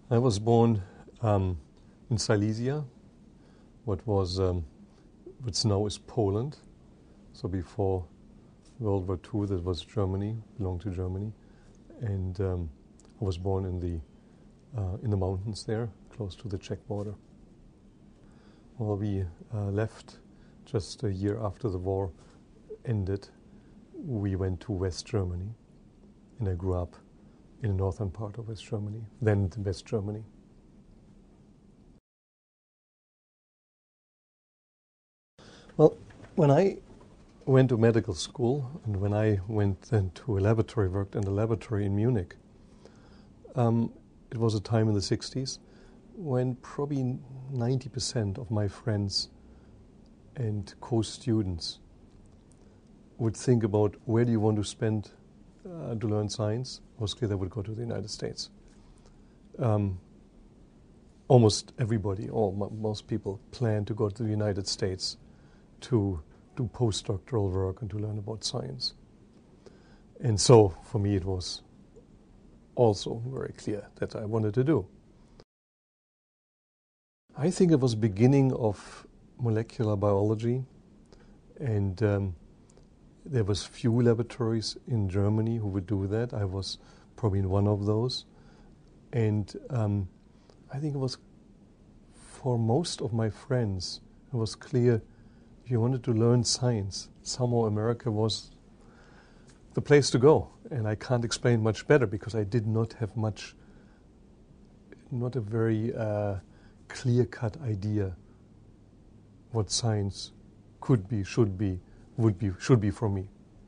I was born in Silesia, which now is Poland. So before World War II, that was Germany, belonged to Germany, and I was born in the mountains there, close to the Czech border. Well, we left just a year after the war ended. We went to West Germany, and I grew up in the northern part of West Germany, then in West Germany. Well, when I went to medical school and when I went then to a laboratory, worked in the laboratory in Munich, it was a time in the 60s when probably 90% of my friends and co-students would think about where do you want to spend to learn science. Mostly they would go to the United States. Almost everybody, or most people, plan to go to the United States to do postdoctoral work and to learn about science. And so for me it was also very clear that I wanted to do. I think it was beginning of molecular biology, and there was few laboratories in Germany who would do that. I was probably in one of those. And I think it was, for most of my friends, it was clear if you wanted to learn science, somehow America was the place to go. And I can't explain much better because I did not have not a very clear-cut idea what science could be, should be, should be for me.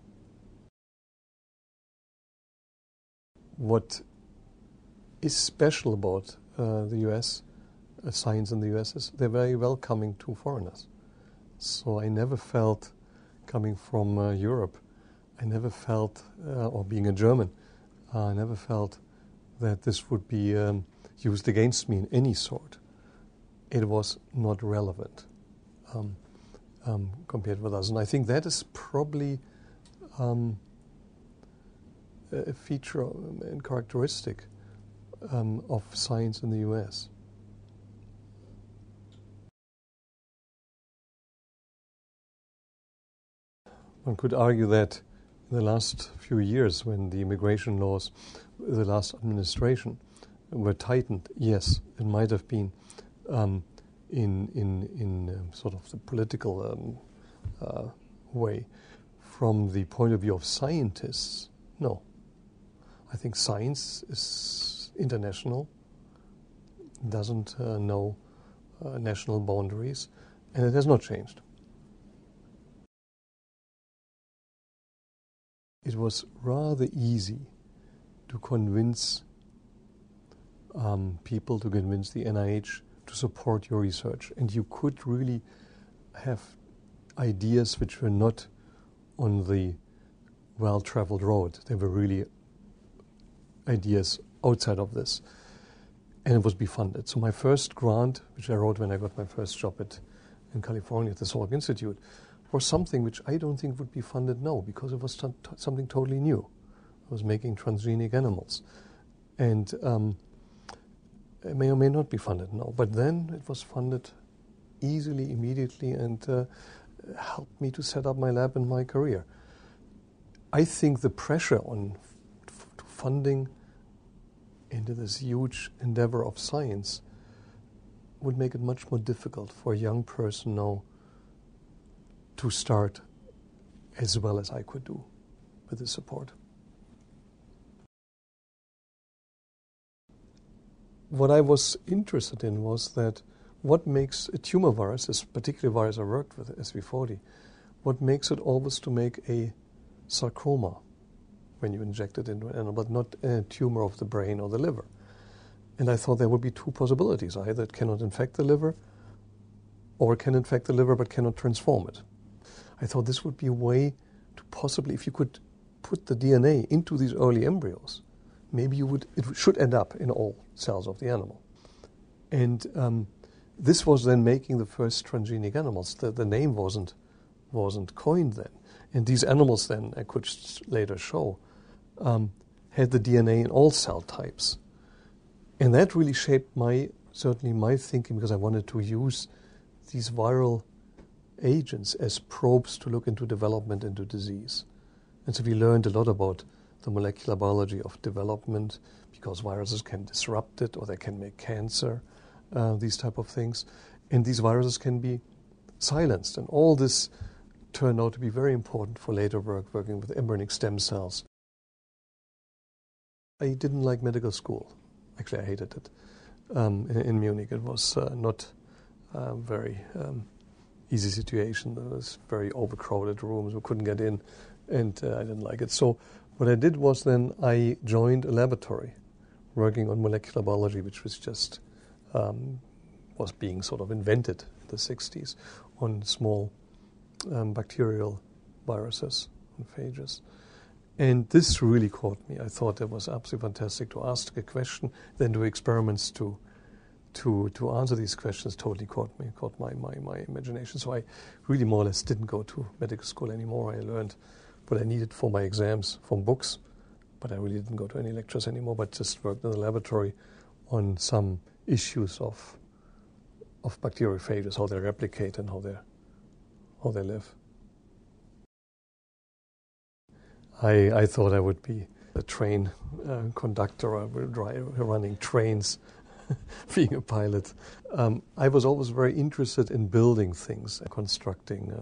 What is special about the U.S., science in the U.S., is they're very welcoming to foreigners. So I never felt, coming from Europe, I never felt, or being a German, I never felt that this would be used against me in any sort. It was not relevant compared with us. And I think that is probably a feature and characteristic of science in the U.S. One could argue that in the last few years, when the immigration laws, the last administration, were tightened, yes, it might have been in sort of the political way. From the point of view of scientists, no. I think science is international, doesn't know national boundaries, and it has not changed. It was rather easy to convince people, to convince the NIH to support your research. And you could really have ideas which were not on the well-traveled road. They were really ideas outside of this. And it was be funded. So my first grant, which I wrote when I got my first job in California at the Salk Institute, was something which I don't think would be funded now, because it was something totally new. I was making transgenic animals. And it may or may not be funded now. But then it was funded easily, immediately, and helped me to set up my lab and my career. I think the pressure on funding into this huge endeavor of science would make it much more difficult for a young person now to start as well as I could do with the support. What I was interested in was that what makes a tumor virus, this particular virus I worked with, SV40, what makes it always to make a sarcoma when you inject it into an animal, but not a tumor of the brain or the liver. And I thought there would be two possibilities. Either it cannot infect the liver, or it can infect the liver but cannot transform it. I thought this would be a way to possibly, if you could put the DNA into these early embryos, maybe it should end up in all cells of the animal. And this was then making the first transgenic animals. The name wasn't coined then. And these animals then, I could later show, had the DNA in all cell types. And that really shaped certainly my thinking, because I wanted to use these viral agents as probes to look into development, into disease. And so we learned a lot about the molecular biology of development, because viruses can disrupt it or they can make cancer, these type of things. And these viruses can be silenced. And all this turned out to be very important for later work, working with embryonic stem cells. I didn't like medical school. Actually, I hated it. In Munich, it was not a very easy situation. There was very overcrowded rooms. We couldn't get in, and I didn't like it. So what I did was then I joined a laboratory working on molecular biology, which was just was being sort of invented in the 60s on small bacterial viruses, on phages. And this really caught me. I thought it was absolutely fantastic to ask a question, then do experiments to answer these questions. Totally caught my imagination. So I really more or less didn't go to medical school anymore. I learned what I needed for my exams from books, but I really didn't go to any lectures anymore, but just worked in the laboratory on some issues of bacteriophages, how they replicate and how they live. I thought I would be a train conductor, or running trains, being a pilot. I was always very interested in building things, constructing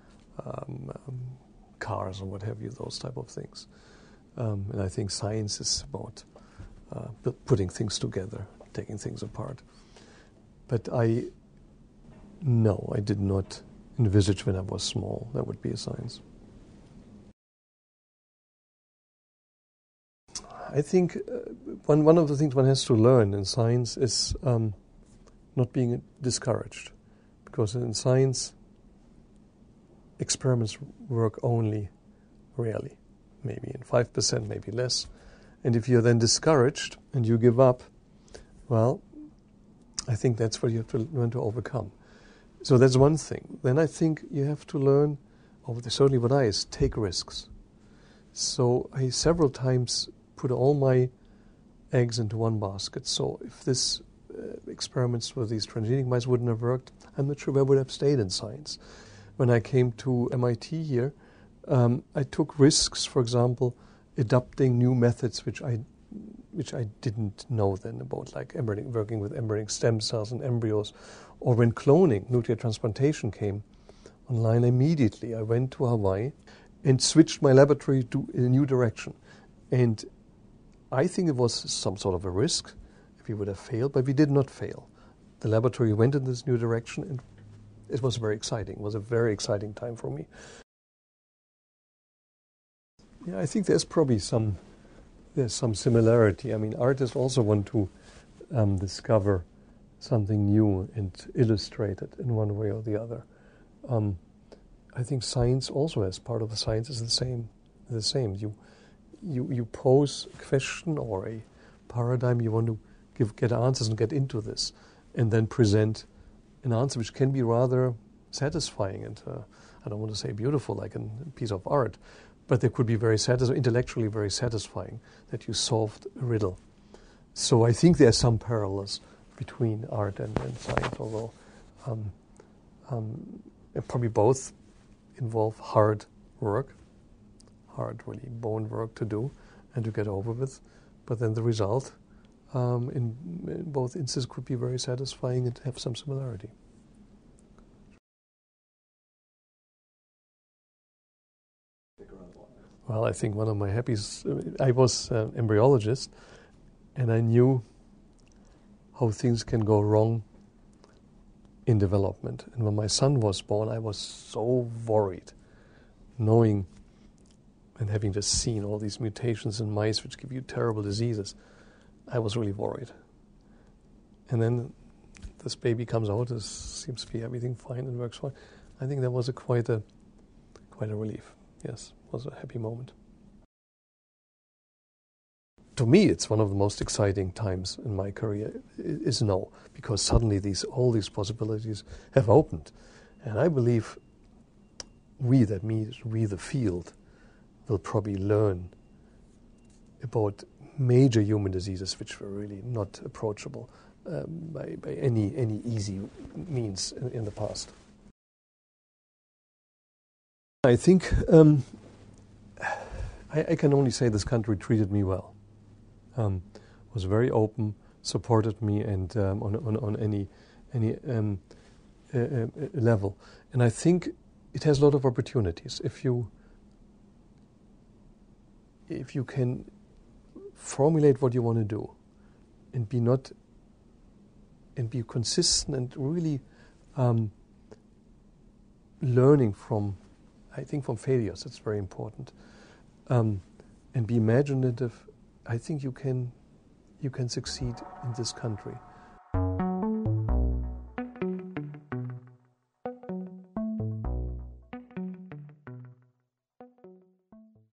cars and what have you, those type of things. And I think science is about putting things together, taking things apart. But I did not envisage when I was small that would be a science. I think one of the things one has to learn in science is not being discouraged, because in science, experiments work only rarely, maybe in 5%, maybe less. And if you're then discouraged and you give up, well, I think that's what you have to learn to overcome. So that's one thing. Then I think you have to learn, certainly what is take risks. So I several times put all my eggs into one basket. So if this experiments with these transgenic mice wouldn't have worked, I'm not sure where I would have stayed in science. When I came to MIT here, I took risks, for example, adopting new methods which I didn't know then about, like working with embryonic stem cells and embryos, or when cloning, nuclear transplantation came online immediately. I went to Hawaii and switched my laboratory to a new direction. And I think it was some sort of a risk if we would have failed, but we did not fail. The laboratory went in this new direction, and it was very exciting. It was a very exciting time for me. Yeah, I think there's probably some similarity. I mean, artists also want to discover something new and illustrate it in one way or the other. I think science also, as part of the science, is the same. You pose a question or a paradigm, you want to get answers and get into this, and then present an answer which can be rather satisfying and I don't want to say beautiful like a piece of art, but they could be very intellectually very satisfying that you solved a riddle. So I think there are some parallels between art and science, although probably both involve hard work, really bone work to do and to get over with. But then the result in both instances could be very satisfying and have some similarity. Well, I think one of my happiest, I was an embryologist, and I knew how things can go wrong in development. And when my son was born, I was so worried, knowing and having just seen all these mutations in mice which give you terrible diseases. I was really worried. And then this baby comes out, seems to be everything fine and works fine. I think that was quite a relief. Yes, it was a happy moment. To me, it's one of the most exciting times in my career, is now, because suddenly all these possibilities have opened. And I believe we, the field, will probably learn about major human diseases which were really not approachable by any easy means in the past. I think I can only say this country treated me well, was very open, supported me, and on any level. And I think it has a lot of opportunities if you can formulate what you want to do, and be consistent and really learning from failures. It's very important, and be imaginative. I think you can succeed in this country.